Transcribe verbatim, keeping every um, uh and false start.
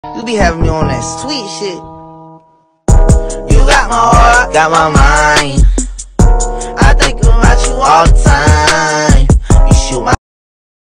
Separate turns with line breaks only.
You be having me on that sweet shit. You got my heart, got my mind. I think about you all the time.